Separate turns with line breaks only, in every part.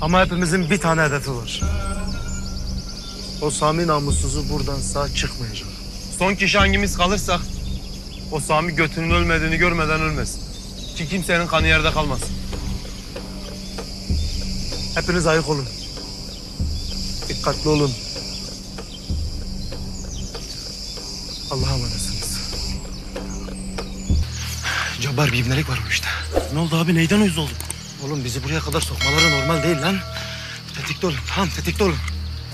Ama hepimizin bir tane hedefi var. O Sami namussuzu buradan sağ çıkmayacak.
Son kişi hangimiz kalırsak o Sami götünün ölmediğini görmeden ölmesin. Ki kimsenin kanı yerde kalmasın.
Hepiniz ayık olun. Dikkatli olun. Allah'a emanetsiniz.
Cabbar bir ibnelik var bu işte.
Ne oldu abi? Neyden uyuz oldun? Oğlum bizi buraya kadar sokmaları normal değil lan. Tetikte olun. Tamam, tetikte olun.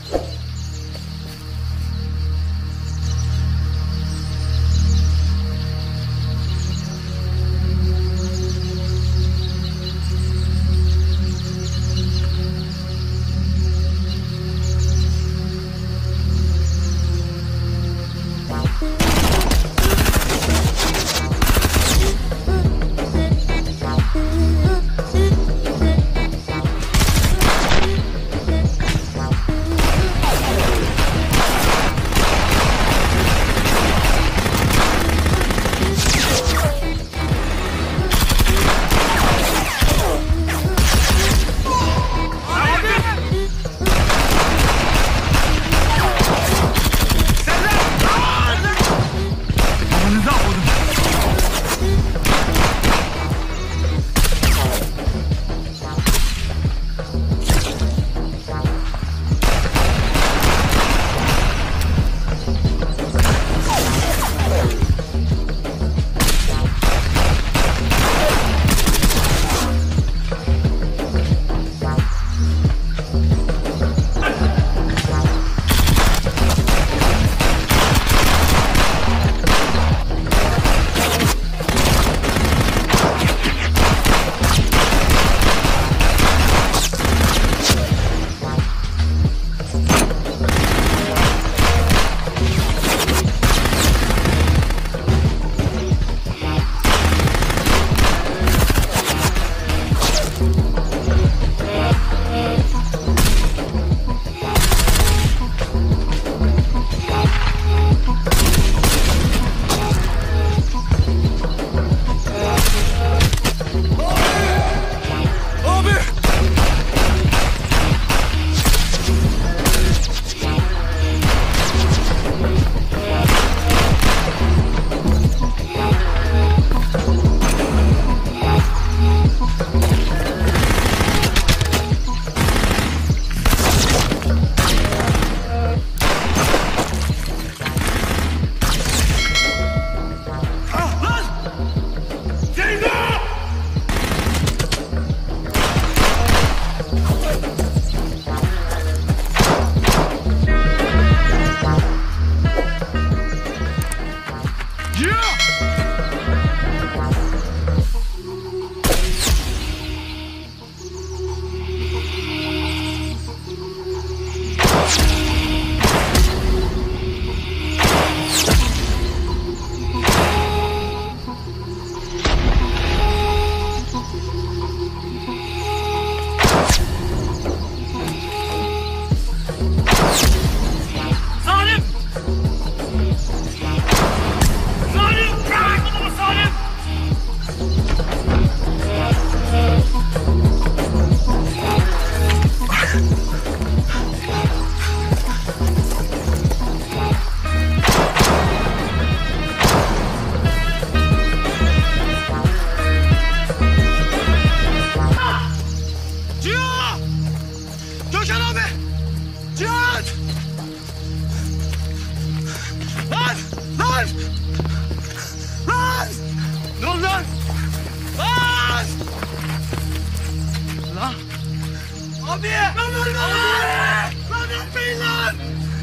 Abi! Lan ölme! Lan ölmeyin lan!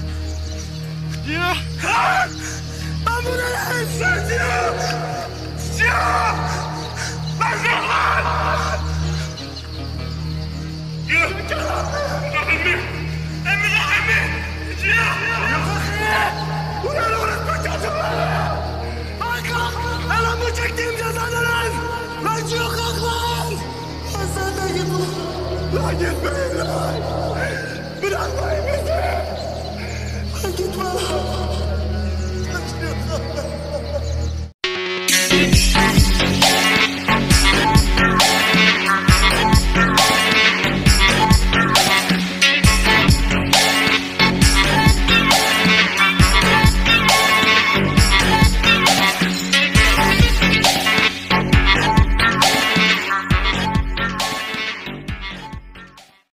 Cio! Lan bu ne lan? Cio! Cio! Lan yok lan! Cio! Emmi! Emmi lan emmi! Cio! Ulan orası çocuklar! Lan kalk! Lan bu çektiğim cezadan lan! Lan Cio kalk lan! Lan sen de git lan! Lan gitmeyin lan! Bırakmayın bizi! Lan gitme lan!